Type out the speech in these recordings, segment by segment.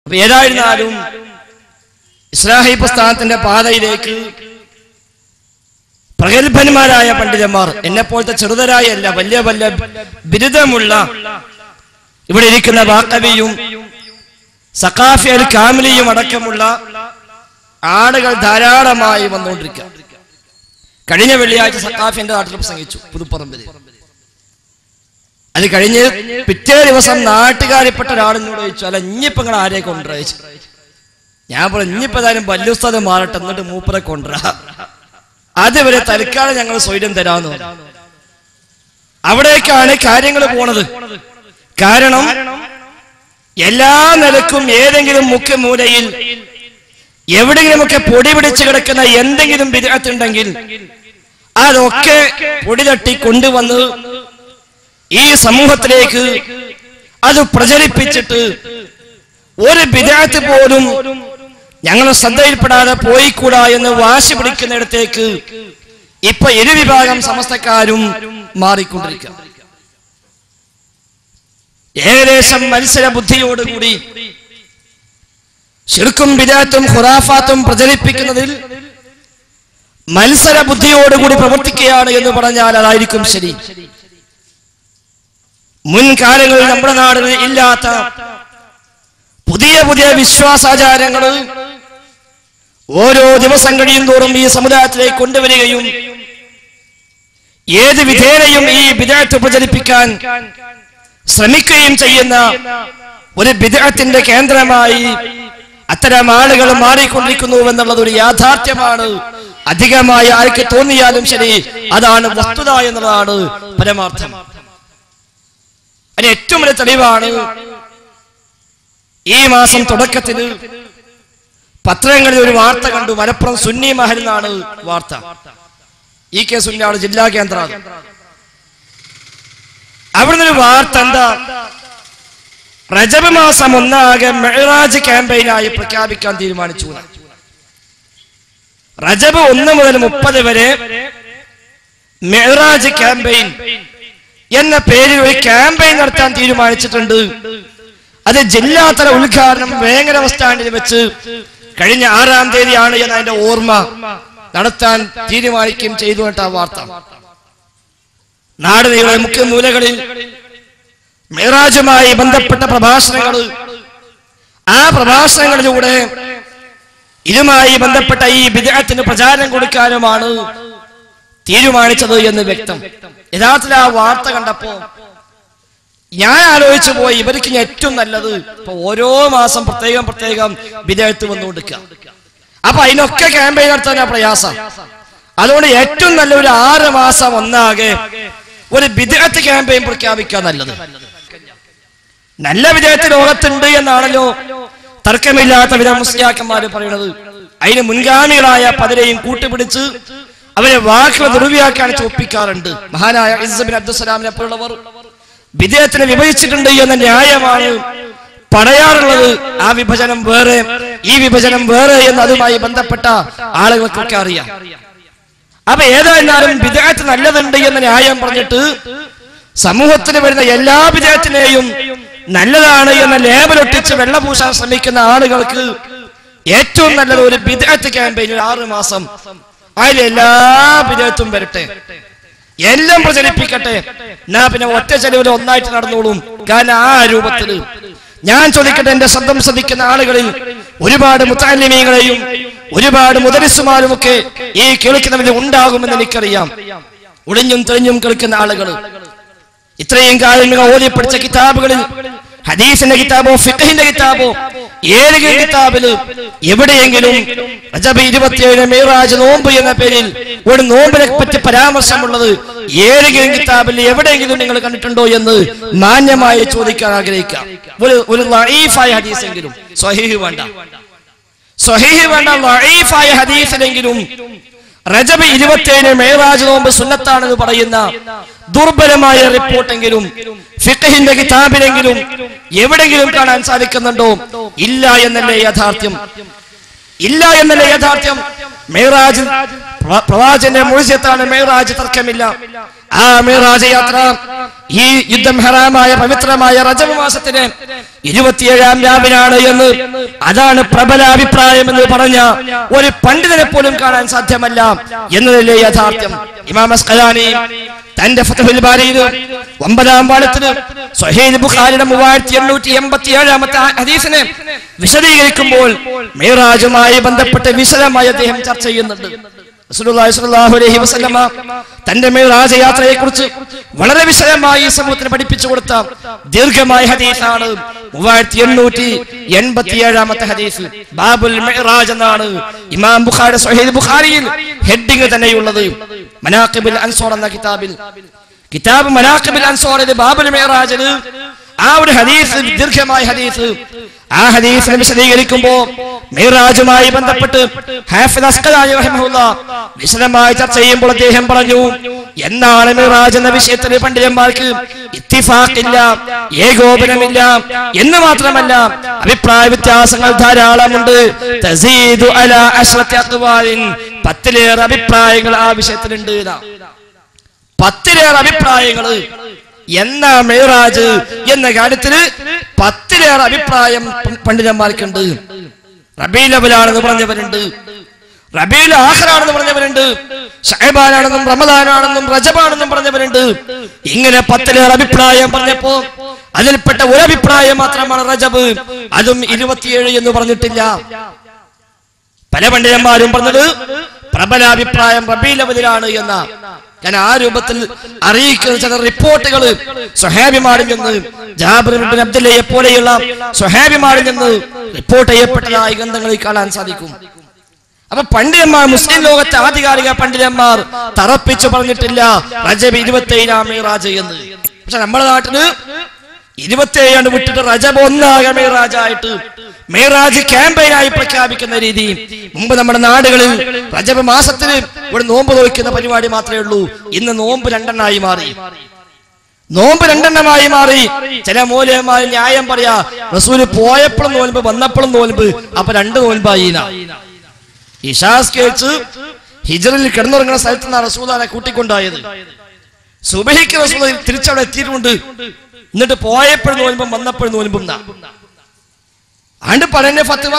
അപ്പൊ ഏതായിരുന്നാലും ഇസ്ലാഹി പ്രസ്ഥാനത്തിന്റെ പാതയിലേക്ക് പ്രഗത്ഭന്മാരായ പണ്ഡിതന്മാർ, എന്നെപ്പോലത്തെ ചെറുതരായല്ല, വലിയ വലിയ ബിരുദമുള്ള ഇവിടെ ഇരിക്കുന്ന ബാക്കവിയും സഖാഫി അൽ കാമിലിയും അടക്കമുള്ള ആളുകൾ ധാരാളമായി വന്നുകൊണ്ടിരിക്കുക. കഴിഞ്ഞ വെള്ളിയാഴ്ച സഖാഫിന്റെ നാട്ടിൽ പ്രസംഗിച്ചു പുതുപ്പറമ്പിൽ. അത് കഴിഞ്ഞ് പിറ്റേ ദിവസം നാട്ടുകാരിപ്പെട്ട ഒരാളിനോട് ചോദിച്ചു, അല്ല ഇഞ്ഞിപ്പോ നിങ്ങൾ ആരെ കൊണ്ടുവച്ചു? ഞാൻ പറഞ്ഞു ഇഞ്ഞിപ്പോ ഏതായാലും വല്യുസ്താദ് മാറട്ടെ, എന്നിട്ട് മൂപ്പറെ കൊണ്ടുവരാ, അതുവരെ തൽക്കാലം ഞങ്ങൾ സ്വൈര്യം തരാന്ന് പറഞ്ഞു. അവിടേക്കാണ് കാര്യങ്ങൾ പോണത്. കാരണം എല്ലാ നിലക്കും ഏതെങ്കിലും മുഖ്യ മൂലയിൽ എവിടെയെങ്കിലുമൊക്കെ പൊടി പിടിച്ചു കിടക്കുന്ന എന്തെങ്കിലും ബിദ്അത്തുണ്ടെങ്കിൽ അതൊക്കെ പൊടി തട്ടി കൊണ്ടുവന്ന് ഈ സമൂഹത്തിലേക്ക് അത് പ്രചരിപ്പിച്ചിട്ട് ഒരു ബിദ്അത്ത് പോലും ഞങ്ങൾ ശ്രദ്ധയിൽപ്പെടാതെ പോയിക്കൂടാ എന്ന് വാശി പിടിക്കുന്നിടത്തേക്ക് ഇപ്പൊ ഇരുവിഭാഗം സമസ്തക്കാരും മാറിക്കൊണ്ടിരിക്കുക. ഏകദേശം മത്സര ബുദ്ധിയോടുകൂടി ശിർക്കും ബിദ്അത്തും ഖുറാഫാത്തും പ്രചരിപ്പിക്കുന്നതിൽ മത്സര ബുദ്ധിയോടുകൂടി പ്രവർത്തിക്കുകയാണ് എന്ന് പറഞ്ഞാൽ അതായിരിക്കും ശരി. മുൻകാലങ്ങളിൽ നമ്മുടെ നാടിൽ ഇല്ലാത്ത പുതിയ പുതിയ വിശ്വാസാചാരങ്ങൾ ഓരോ ദിവസം കഴിയും തോറും ഈ സമുദായത്തിലേക്ക് കൊണ്ടുവരികയും ഏത് വിധേനയും ഈ ബിദ്അത്ത് പ്രചരിപ്പിക്കാൻ ശ്രമിക്കുകയും ചെയ്യുന്ന ഒരു ബിദ്അത്തിന്റെ കേന്ദ്രമായി അത്തരം ആളുകൾ മാറിക്കൊണ്ടിരിക്കുന്നുവെന്നുള്ളത് ഒരു യാഥാർത്ഥ്യമാണ്. അധികമായി ആർക്ക് തോന്നിയാലും ശരി, അതാണ് വസ്തുത എന്നുള്ളതാണ് പരമാർത്ഥം. അതിന് ഏറ്റവും വലിയ തെളിവാണ് ഈ മാസം തുടക്കത്തിൽ പത്രങ്ങളിൽ ഒരു വാർത്ത കണ്ടു. മലപ്പുറം സുന്നി മഹൽ എന്നാണ് വാർത്ത. ഇ കെ സുന്നിയാണ് ജില്ലാ കേന്ദ്രം. അവിടുന്ന് ഒരു വാർത്ത എന്താ, റജബ് മാസം ഒന്നാകെ മെഹ്റാജ് ക്യാമ്പയിനായി പ്രഖ്യാപിക്കാൻ തീരുമാനിച്ചു. റജബ് 1 മുതൽ 30 വരെ മെഹ്റാജ് ക്യാമ്പയിൻ എന്ന പേരിൽ ഒരു ക്യാമ്പയിൻ നടത്താൻ തീരുമാനിച്ചിട്ടുണ്ട്. അത് ജില്ലാതല ഉദ്ഘാടനം വേങ്ങര ബസ് സ്റ്റാൻഡിൽ വെച്ച് കഴിഞ്ഞ 6-ാം തീയതിയാണ് എന്ന് അതിന്റെ ഓർമ്മ നടത്താൻ തീരുമാനിക്കുകയും ചെയ്തു. ആ വാർത്ത നാട് നീളെ മുഖ്യ മൂലകളിൽ മെഹ്റാജുമായി ബന്ധപ്പെട്ട പ്രഭാഷണങ്ങൾ, ആ പ്രഭാഷണങ്ങളിലൂടെ ഇതുമായി ബന്ധപ്പെട്ട ഈ ബിദ്അത്തിന് പ്രചാരം കൊടുക്കാനുമാണ് തീരുമാനിച്ചത് എന്ന് വ്യക്തം. യഥാർത്ഥത്തിൽ ആ വാർത്ത കണ്ടപ്പോ ഞാൻ ആലോചിച്ചു പോയി, ഇവർക്ക് ഏറ്റവും നല്ലത് ഇപ്പൊ ഓരോ മാസം പ്രത്യേകം ബിദ്അത്ത് വന്നുകൊടുക്കുക. അപ്പൊ അതിനൊക്കെ ക്യാമ്പയിൻ നടത്താനാ പ്രയാസം. അതുകൊണ്ട് ഏറ്റവും നല്ല ഒരു 6 മാസം ഒന്നാകെ ഒരു ബിദ്അത്ത് ക്യാമ്പയിൻ പ്രഖ്യാപിക്കാൻ നല്ലത്. നല്ല ബിദ്അത്ത് ലോകത്തുണ്ട് എന്നാണല്ലോ തർക്കമില്ലാത്ത വിധ മുസ്ലിയാക്കന്മാര് പറയുന്നത്. അതിന് മുൻഗാമികളായ പലരെയും കൂട്ടുപിടിച്ച് അവരെ വാക്കുകൾ ദുർവ്യാഖ്യാനിച്ച് ഒപ്പിക്കാറുണ്ട്. മഹാനായ ഇസ്സ ബിൻ അബ്ദുസ്സലാമിനെ പോലുള്ളവർ ബിദ്അത്തിനെ വിഭജിച്ചിട്ടുണ്ട് എന്ന ന്യായമാണ് പറയാറുള്ളത്. ആ വിഭജനം വേറെ, ഈ വിഭജനം വേറെ എന്ന് അതുമായി ബന്ധപ്പെട്ട ആളുകൾക്കൊക്കെ അറിയാം. അപ്പൊ ഏതായിരുന്നാലും ബിദ്അത്ത് നല്ലതുണ്ട് എന്ന ന്യായം പറഞ്ഞിട്ട് സമൂഹത്തിന് വരുന്ന എല്ലാ ബിദ്അത്തിനെയും നല്ലതാണ് എന്ന ലേബലൊട്ടിച്ച് വെള്ളപൂശാൻ ശ്രമിക്കുന്ന ആളുകൾക്ക് ഏറ്റവും നല്ലത് ഒരു ബിദ്അത്ത് ക്യാമ്പയിൻ 6 മാസം അതിലെല്ലാ ബിദ്അത്തും വരട്ടെ, എല്ലാം പ്രചരിപ്പിക്കട്ടെ. എന്നാ പിന്നെ ഒറ്റ ചെലവിൽ ഒന്നായിട്ട് നടന്നോളും. കാരണം ആ രൂപത്തിൽ ഞാൻ ചോദിക്കട്ടെ, എന്റെ ശബ്ദം ശ്രദ്ധിക്കുന്ന ആളുകളിൽ ഒരുപാട് മുത്തഅല്ലിമീങ്ങളെയും ഒരുപാട് മുദരിസുമാരും ഒക്കെ ഈ കേൾക്കുന്നവരിൽ ഉണ്ടാകുമെന്ന് എനിക്കറിയാം. ഒളിഞ്ഞും തെളിഞ്ഞും കേൾക്കുന്ന ആളുകൾ ഇത്രയും കാലം ഓതി പഠിച്ച കിതാബുകളിൽ, ഹദീസിന്റെ കിതാബോ ഫിഖഹിന്റെ കിതാബോ ഏതെങ്കിലും കിതാബില് എവിടെയെങ്കിലും റജബ് 27 മെഹ്റാജ് നോമ്പ് എന്ന പേരിൽ ഒരു നോമ്പിനെ പറ്റി പരാമർശമുള്ളത് ഏതെങ്കിലും കിതാബിൽ എവിടെയെങ്കിലും നിങ്ങൾ കണ്ടിട്ടുണ്ടോ എന്ന് മാന്യമായി ചോദിക്കാൻ ആഗ്രഹിക്കാം. ഒരു ലഈഫായ ഹദീസെങ്കിലും, സ്വഹീഹ് വേണ്ട, ലഈഫായ ഹദീസിലെങ്കിലും റജബ് 27 മെഹ്റാജ് നോമ്പ് സുന്നത്താണെന്ന് പറയുന്ന ദുർബലമായ റിപ്പോർട്ടെങ്കിലും ഫിഖഹിന്റെ കിതാബിലെങ്കിലും എവിടെങ്കിലും കാണാൻ സാധിക്കുന്നുണ്ടോ? ഇല്ല എന്നല്ലേ യാഥാർത്ഥ്യം. മെഹ്റാജ് പ്രവാചകന്റെ മുഅ്ജിസത്താണ്. മെഹ്റാജ് തർക്കമില്ല. ആ മിറാജ് യാത്ര ഈ യുദ്ധം ഹറാമായ പവിത്രമായ റജബ് മാസത്തിന് 27-ാം രാവിനാണ് എന്ന് അതാണ് പ്രബല അഭിപ്രായം എന്ന് പറഞ്ഞ ഒരു പണ്ഡിതനെ പോലും കാണാൻ സാധ്യമല്ല എന്നതിലെ യാഥാർത്ഥ്യം. ഇമാം അസ്ഖലാനി തന്റെ ഫത്ഹുൽ ബാരിയിൽ 9-ാം വാള്യത്തിൽ സ്വഹീഹ് ബുഖാരിയുടെ 3887-ാമത്തെ ഹദീസിനെ വിശദീകരിക്കുമ്പോൾ മിറാജുമായി ബന്ധപ്പെട്ട് വിശദമായി അദ്ദേഹം ചർച്ച ചെയ്യുന്നുണ്ട്. റസൂലുള്ളാഹി സ്വല്ലല്ലാഹു അലൈഹി വസല്ലമ തന്റെ മിറാജ് യാത്രയെക്കുറിച്ച് വളരെ വിശദമായി സമൂഹത്തിന് പഠിപ്പിച്ചു കൊടുത്ത ദീർഘമായ ഹദീസാണ് 3887-ാമത്തെ ഹദീസ്. ബാബുൽ മിറാജ് എന്നാണ് ഇമാം ബുഖാരി സ്വഹീഹ് ബുഖാരിയിൽ ഹെഡിങ് തന്നെയുള്ളത്. മനാഖിബുൽ അൻസാർ എന്ന കിതാബ് മനാഖിബുൽ അൻസാറിലെ ബാബുൽ മിറാജിൽ ആ ഒരു ഹദീസ്, ദീർഘമായ ഹദീസ്, ആ ഹദീസിനെ വിശദീകരിക്കുമ്പോൾ മിറാജുമായി ബന്ധപ്പെട്ട് ഹാഫിദ് അസ്ഖലാനി റഹിമഹുല്ലാഹ് വിശദമായി ചർച്ച ചെയ്യുമ്പോൾ അദ്ദേഹം പറഞ്ഞു, എന്നാണ് മിറാജ് എന്ന വിഷയത്തിൽ പണ്ഡിതന്മാർക്ക് ഇത്തിഫാഖില്ല, ഏകോപനമില്ല എന്ന് മാത്രമല്ല അഭിപ്രായ വ്യത്യാസങ്ങൾ ധാരാളമുണ്ട്. തസീദു അലാ അശ്റത്തി അഖ്വാലിൻ, 10-ലേറെ അഭിപ്രായങ്ങൾ ആ വിഷയത്തിലുണ്ട്. 10-ലേറെ അഭിപ്രായങ്ങൾ എന്നാ മിറാജ് എന്ന കാര്യത്തിൽ 10-ലേറെ അഭിപ്രായം പണ്ഡിതന്മാർക്കുണ്ട്. റബീഉൽ അവ്വലാണെന്ന് പറഞ്ഞവരുണ്ട്, റബീഉൽ ആഖിറാണെന്ന് പറഞ്ഞവരുണ്ട്, ശഅബാനാണെന്നും റമദാനാണെന്നും റജബാണെന്നും പറഞ്ഞവരുണ്ട്. ഇങ്ങനെ 10-ലേറെ അഭിപ്രായം പറഞ്ഞപ്പോ അതിൽപ്പെട്ട ഒരു അഭിപ്രായം മാത്രമാണ് റജബ്, അതും 27 എന്ന് പറഞ്ഞിട്ടില്ല. പല പണ്ഡിതന്മാരും പറഞ്ഞത് പ്രബല അഭിപ്രായം റബീഉൽ അവ്വലിലാണ് എന്ന. ഞാൻ ആ രൂപത്തിൽ അറിയിക്കുന്ന ചില റിപ്പോർട്ടുകൾ സ്വഹാബിമാരിൽ നിന്ന്, ജാബിർ ഇബ്നു അബ്ദുല്ലയെ പോലെയുള്ള സ്വഹാബിമാരിൽ നിന്ന് റിപ്പോർട്ട് ചെയ്യപ്പെട്ടതായി ഗ്രന്ഥങ്ങളിൽ കാണാൻ സാധിക്കും. അപ്പൊ പണ്ഡിതന്മാർ, മുസ്ലിം ലോകത്തെ ആധികാരിക പണ്ഡിതന്മാർ തറപ്പിച്ചു പറഞ്ഞിട്ടില്ല റജബ് 27-ാം മിറാജ് എന്ന്. പക്ഷെ നമ്മുടെ നാട്ടില് 27 വിട്ടിട്ട് റജബ് 1 മിറാജായിട്ട് മിറാജ് ക്യാമ്പയിനായി പ്രഖ്യാപിക്കുന്ന രീതി. മുമ്പ് നമ്മുടെ നാടുകളിൽ റജബ് മാസത്തിൽ ഒരു നോമ്പ് നോക്കുന്ന പരിപാടി മാത്രമേ ഉള്ളൂ. ഇന്ന് നോമ്പ് 2 മാറി. നോമ്പ് 2 മാറി. ചില മൂലയന്മാർ ന്യായം പറയാ, റസൂല് പോയപ്പോഴും നോൽമ്പ് വന്നപ്പോഴും നോൽമ്പ്, അപ്പൊ 2 നോൽമ്പായി. ഇശാസ് കേച്ച് ഹിജ്റിൽ കിടന്നുറങ്ങുന്ന സ്ഥലത്ത് നിന്നാണ് റസൂലിനെ കൂട്ടിക്കൊണ്ടായത്. സുബഹിക്ക് റസൂൽ തിരിച്ചവിടെ എത്തിയിട്ടുണ്ട്. എന്നിട്ട് പോയപ്പോഴും നോൽമ്പും വന്നപ്പോഴും നോൽമ്പും ആണ്ട് പറയുന്ന ഫത്വ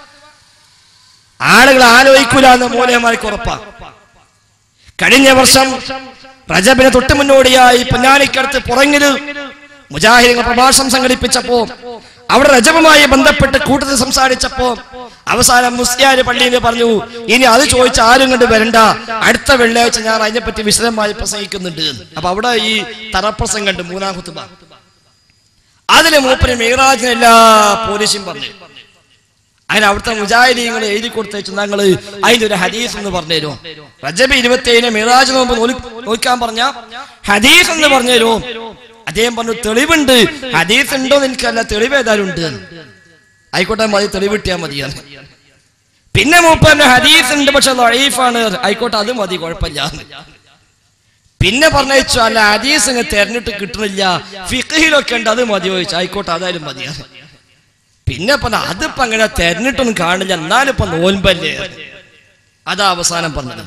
ആളുകൾ ആലോചിക്കൂല എന്ന് മൂലയന്മാർക്ക് ഉറപ്പാ. കഴിഞ്ഞ വർഷം റജബിന് തൊട്ട് മുന്നോടിയായി പൊന്നാനിക്കടുത്ത് പുറങ്ങില് മുജാഹിദുകൾ പ്രഭാഷണം സംഘടിപ്പിച്ചപ്പോ അവിടെ റജബുമായി ബന്ധപ്പെട്ട് കൂട്ടത്തിൽ സംസാരിച്ചപ്പോ അവസാനം മുസ്ലിയാര് പള്ളിയിൽ പറഞ്ഞു, ഇനി അത് ചോദിച്ച ആരും കണ്ട് വരണ്ട, അടുത്ത വെള്ളിയാഴ്ച ഞാൻ അതിനെപ്പറ്റി വിശദമായി പ്രസംഗിക്കുന്നുണ്ട്. അപ്പൊ അവിടെ ഈ തറപ്രസംഗം ഉണ്ട്, 3-ാം ഖുതുബ. അതിന് മൂപ്പര് മിറാജിന് എല്ലാ പോലീസും പറഞ്ഞു. അങ്ങനെ അവിടുത്തെ മുജാഹിദീങ്ങൾ എഴുതി കൊടുത്തേച്ചു, ഞങ്ങള് അതിന്റെ ഒരു ഹദീസ് എന്ന് പറഞ്ഞുതരും. റജബ് 27 മിറാജ് നോമ്പ് നോക്കാൻ പറഞ്ഞ ഹദീസ് എന്ന് പറഞ്ഞുതരും. അദ്ദേഹം പറഞ്ഞു, തെളിവുണ്ട്. ഹദീസ് ഉണ്ടോന്ന് എനിക്കല്ല, തെളിവ് ഏതായാലും ഉണ്ട്. ആയിക്കോട്ടെ, മതി, തെളിവ് കിട്ടിയാൽ മതിയാണ്. പിന്നെ മൂപ്പറിന്റെ ഹദീസ് ഉണ്ട്, പക്ഷെ ദഈഫാണ്. ആയിക്കോട്ടെ, അത് മതി, കുഴപ്പമില്ല. പിന്നെ പറഞ്ഞു, അല്ല ഹദീസ് ഇങ്ങനെ തെരഞ്ഞിട്ട് കിട്ടുന്നില്ല, ഫിഖ്ഹിലൊക്കെ ഉണ്ട്, അത് മതി ചോദിച്ചു. ആയിക്കോട്ടെ, അതായാലും മതിയാണ്. പിന്നെ പറഞ്ഞ അതിപ്പോ അങ്ങനെ തെരഞ്ഞിട്ടൊന്നും കാണില്ല, എന്നാലും ഇപ്പൊ നോൽമ്പല്ലേ. അതാ അവസാനം പറഞ്ഞത്.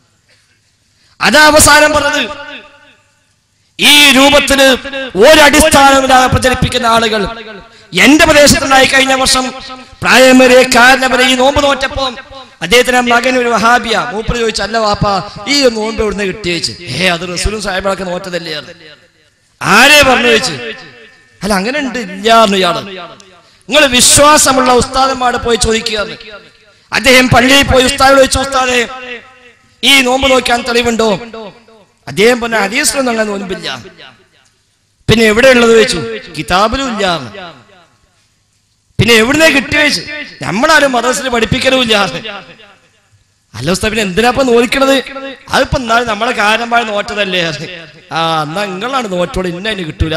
ഈ രൂപത്തില് ഒരടിസ്ഥാനമില്ലാതെ പ്രചരിപ്പിക്കുന്ന ആളുകൾ എന്റെ പ്രദേശത്തുണ്ടായി. കഴിഞ്ഞ വർഷം പ്രായമേറിയ കാരണവരെ ഈ നോമ്പ് നോറ്റപ്പോ അദ്ദേഹത്തിന്റെ മകൻ ഒരു വഹാബിയ, മൂപ്പര് ചോദിച്ചു, അല്ല വാപ്പാ ഈ നോമ്പ് എവിടുന്ന് കിട്ടിയേച്ച്? അത് റസൂലും സാഹിബൊക്കെ നോറ്റതല്ലേ. ആരെ പറഞ്ഞു ചോദിച്ചു? അല്ല അങ്ങനെ ഉണ്ട് ഇല്ലാന്ന് ഇയാള്. നിങ്ങൾ വിശ്വാസമുള്ള ഉസ്താദന്മാരോട് പോയി ചോദിക്കുകയാണ്. അദ്ദേഹം പള്ളിയിൽ പോയി ഉസ്താദോട് ചോദിച്ചു, ഉസ്താദേ ഈ നോമ്പ് നോക്കാൻ തെളിവുണ്ടോ? അദ്ദേഹം പറഞ്ഞ ഹദീസിലൊന്നും അങ്ങനെ നോൻപില്ല. പിന്നെ എവിടെയുള്ളത് ചോദിച്ചു, കിതാബിലും ഇല്ല. പിന്നെ എവിടുന്നേ കിട്ടി ചോദിച്ചു, നമ്മളാരും മദ്രസയിൽ പഠിപ്പിക്കലും ഇല്ല. അല്ല ഉസ്താദ്, പിന്നെ എന്തിനാ നോക്കണത്? അതിപ്പോ എന്നാലും നമ്മളെ കാരണമായ നോറ്റതല്ലേ. എന്നാ നിങ്ങളാണ് നോറ്റോട്, ഇന്ന അതിന് കിട്ടൂല.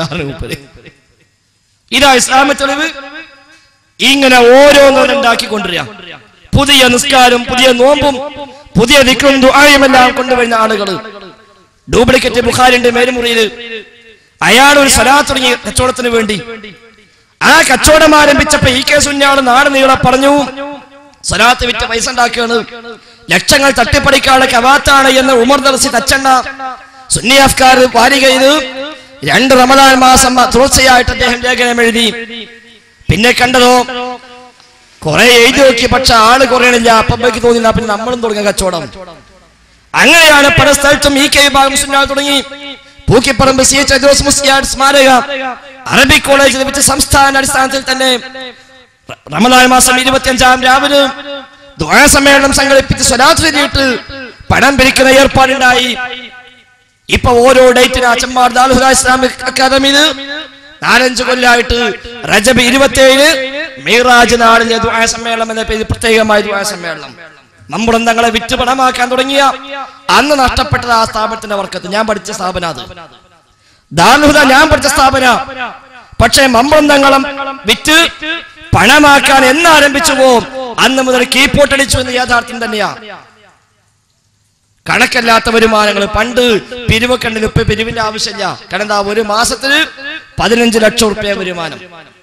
ഇതാ ഇസ്ലാമിക തെളിവ്. ഇങ്ങനെ ഓരോന്നും ഉണ്ടാക്കിക്കൊണ്ടിരിക്കുക. പുതിയ നിസ്കാരം, പുതിയ നോമ്പും, പുതിയ ദിക്റും ദുആയും എല്ലാം കൊണ്ടുവരുന്ന ആളുകൾ. ഡ്യൂപ്ലിക്കേറ്റ് ബുഖാരിന്റെ മേൽമുറിയിൽ അയാൾ ഒരു സ്വലാത്ത് തുടങ്ങി കച്ചവടത്തിന് വേണ്ടി. ആ കച്ചവടം ആരംഭിച്ചപ്പോ ഈ കെ സുന്നാള് നാട് നീളെ പറഞ്ഞു, സ്വലാത്ത് വിറ്റ് പൈസ ഉണ്ടാക്കുകയാണ്, ലക്ഷങ്ങൾ തട്ടിപ്പടിക്കാനുള്ള കവാത്താണ് എന്ന് ഉമർ ദർസി തച്ചണ്ണ സുന്നി അഫ്കാർ വാരികയിൽ 2 റമദാൻ മാസം തുടർച്ചയായിട്ട് അദ്ദേഹം ലേഖനം എഴുതി. പിന്നെ കണ്ടതോ കുറെ എഴുതി നോക്കി, പക്ഷെ ആള് കുറയണില്ല. അപ്പയ്ക്ക് തോന്നില്ല, പിന്നെ നമ്മളും തുടങ്ങിയ കച്ചവടം. അങ്ങനെയാണ് പല സ്ഥലത്തും ഈ കെ വിഭാഗം മുസ്ലിം തുടങ്ങി. പൂക്കിപ്പറമ്പ് CH ഐദ്രോസ് മുസ്ലിയാർ സ്മാരക അറബിക് കോളേജിൽ വെച്ച് സംസ്ഥാന അടിസ്ഥാനത്തിൽ തന്നെ റമദാൻ മാസം 25-ാം രാവിലെ ദുആ സമ്മേളനം സംഘടിപ്പിച്ച് സ്വലാത്ത് ചൊല്ലിയിട്ട് പണം പിരിക്കുന്ന ഏർപ്പാടുണ്ടായി. ഇപ്പൊ ഓരോ ഡേറ്റിന് അച്ചമ്മാർ ദാറുൽ ഹുദ ഇസ്ലാമിക് അക്കാദമിയിൽ 4-5 കൊല്ലമായിട്ട് റജബ് 27 മിറാജ് നാളിലെ ദുആ സമ്മേളനം എന്ന പേരിൽ പ്രത്യേകമായ ദുആ സമ്മേളനം. മമ്പുറന്തങ്ങളെ വിറ്റ് പണമാക്കാൻ തുടങ്ങിയ അന്ന് നഷ്ടപ്പെട്ടത് ആ സ്ഥാപനത്തിന്റെ വർക്കത്ത്. ഞാൻ പഠിച്ച സ്ഥാപനം അത് ദാറുൽ ഹുദ, ഞാൻ പഠിച്ച സ്ഥാപന. പക്ഷേ മമ്പുറന്തങ്ങളും വിറ്റ് പണമാക്കാൻ എന്നാരംഭിച്ചുവോ അന്ന് മുതൽ കീപ്പോട്ടടിച്ചു എന്ന് യാഥാർത്ഥ്യം തന്നെയാ. കണക്കല്ലാത്ത വരുമാനങ്ങൾ. പണ്ട് പിരിവ് കണ്ടിന് ഇപ്പൊ പിരിവിന്റെ ആവശ്യമില്ല. കാരണം എന്താ, ഒരു മാസത്തിന് 15 ലക്ഷം റുപ്യ വരുമാനം.